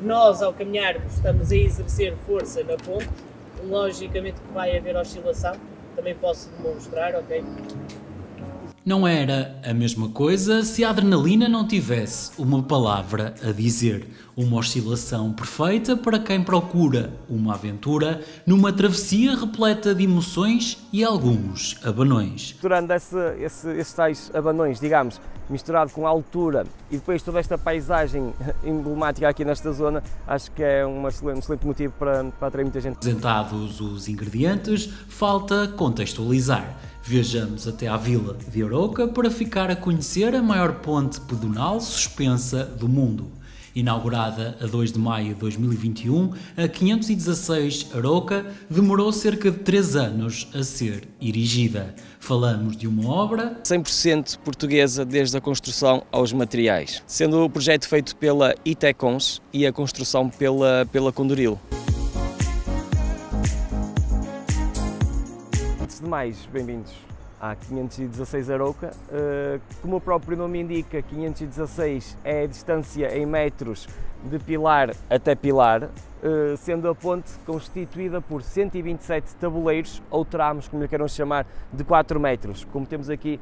nós, ao caminharmos, estamos a exercer força na ponte, logicamente que vai haver oscilação, também posso demonstrar, ok? Não era a mesma coisa se a adrenalina não tivesse uma palavra a dizer. Uma oscilação perfeita para quem procura uma aventura numa travessia repleta de emoções e alguns abanões. Misturando esses tais abanões, digamos, misturado com a altura e depois toda esta paisagem emblemática aqui nesta zona, acho que é um excelente motivo para atrair muita gente. Apresentados os ingredientes, falta contextualizar. Viajamos até à vila de Arouca para ficar a conhecer a maior ponte pedonal suspensa do mundo. Inaugurada a 2 de maio de 2021, a 516 Arouca demorou cerca de 3 anos a ser erigida. Falamos de uma obra 100% portuguesa desde a construção aos materiais, sendo o projeto feito pela Itecons e a construção pela Condoril. Antes de mais, bem-vindos à 516 Arouca. Como o próprio nome indica, 516 é a distância em metros de pilar até pilar, sendo a ponte constituída por 127 tabuleiros ou tramos, como lhe queiram chamar, de 4 metros, como temos aqui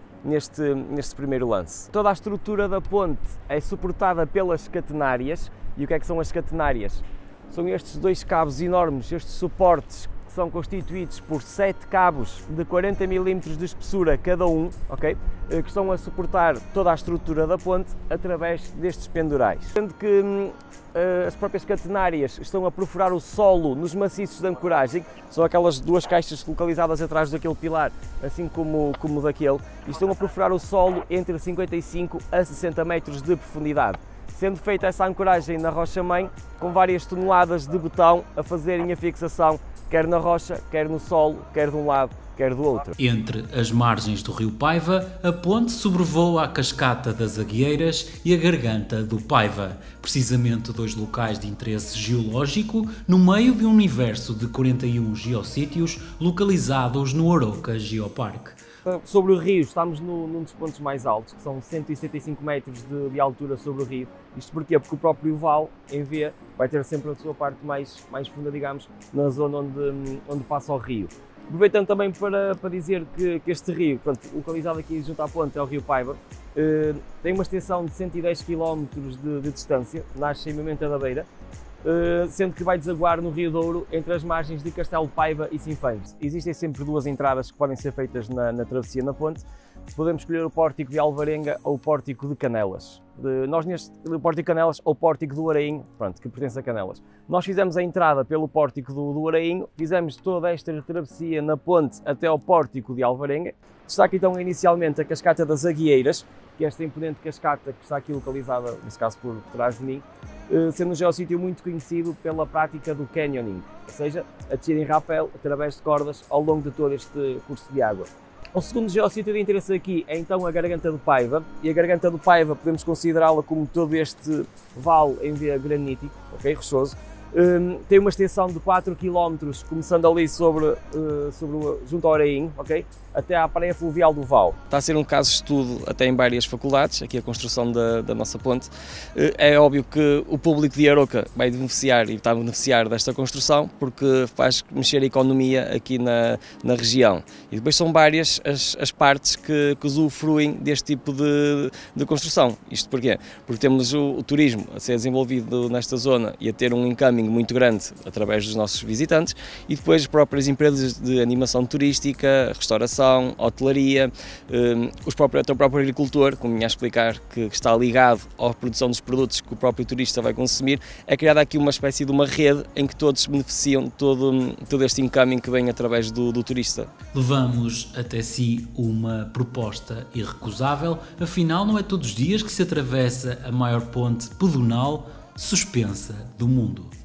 neste primeiro lance. Toda a estrutura da ponte é suportada pelas catenárias. E o que é que são as catenárias? São estes dois cabos enormes, estes suportes, são constituídos por 7 cabos de 40 mm de espessura cada um, okay? Que estão a suportar toda a estrutura da ponte através destes pendurais. Sendo que as próprias catenárias estão a perfurar o solo nos maciços de ancoragem, são aquelas duas caixas localizadas atrás daquele pilar, assim como daquele, e estão a perfurar o solo entre 55 a 60 metros de profundidade. Sendo feita essa ancoragem na rocha-mãe, com várias toneladas de betão a fazerem a fixação, quer na rocha, quer no solo, quer de um lado, quer do outro. Entre as margens do rio Paiva, a ponte sobrevoa a cascata das Aguieiras e a garganta do Paiva, precisamente dois locais de interesse geológico no meio de um universo de 41 geossítios localizados no Arouca Geoparque. Sobre o rio, estamos num dos pontos mais altos, que são 175 metros de altura sobre o rio. Isto porquê? Porque o próprio vale, em V, vai ter sempre a sua parte mais funda, digamos, na zona onde passa o rio. Aproveitando também para dizer que este rio, portanto, localizado aqui junto à ponte, é o rio Paiva, tem uma extensão de 110 km de distância, nasce em Moimenta da Beira, sendo que vai desaguar no Rio Douro entre as margens de Castelo de Paiva e Sinfãs. Existem sempre duas entradas que podem ser feitas na travessia na ponte. Podemos escolher o pórtico de Alvarenga ou o pórtico de Canelas. Nós neste pórtico de Canelas ou pórtico do Arainho, pronto, que pertence a Canelas. Nós fizemos a entrada pelo pórtico do Arainho, fizemos toda esta travessia na ponte até ao pórtico de Alvarenga. Destaca então inicialmente a cascata das Aguieiras, que é esta imponente cascata que está aqui localizada, neste caso por trás de mim, sendo um geossítio muito conhecido pela prática do canyoning, ou seja, a descer em rapel através de cordas ao longo de todo este curso de água. O segundo geossítio de interesse aqui é então a Garganta do Paiva, e a Garganta do Paiva podemos considerá-la como todo este vale em V granítico, okay, rochoso. Tem uma extensão de 4 km, começando ali junto ao Arainho, okay, até à praia fluvial do Val. Está a ser um caso de estudo até em várias faculdades, aqui a construção da nossa ponte. É óbvio que o público de Arouca vai beneficiar e está a beneficiar desta construção, porque faz mexer a economia aqui na região. E depois são várias as partes que usufruem deste tipo de construção. Isto porquê? Porque temos o turismo a ser desenvolvido nesta zona e a ter um incoming muito grande através dos nossos visitantes, e depois as próprias empresas de animação turística, restauração, hotelaria, até o próprio agricultor, como vinha a explicar, que está ligado à produção dos produtos que o próprio turista vai consumir. É criada aqui uma espécie de uma rede em que todos beneficiam de todo este incoming que vem através do turista. Levamos até si uma proposta irrecusável, afinal não é todos os dias que se atravessa a maior ponte pedonal suspensa do mundo.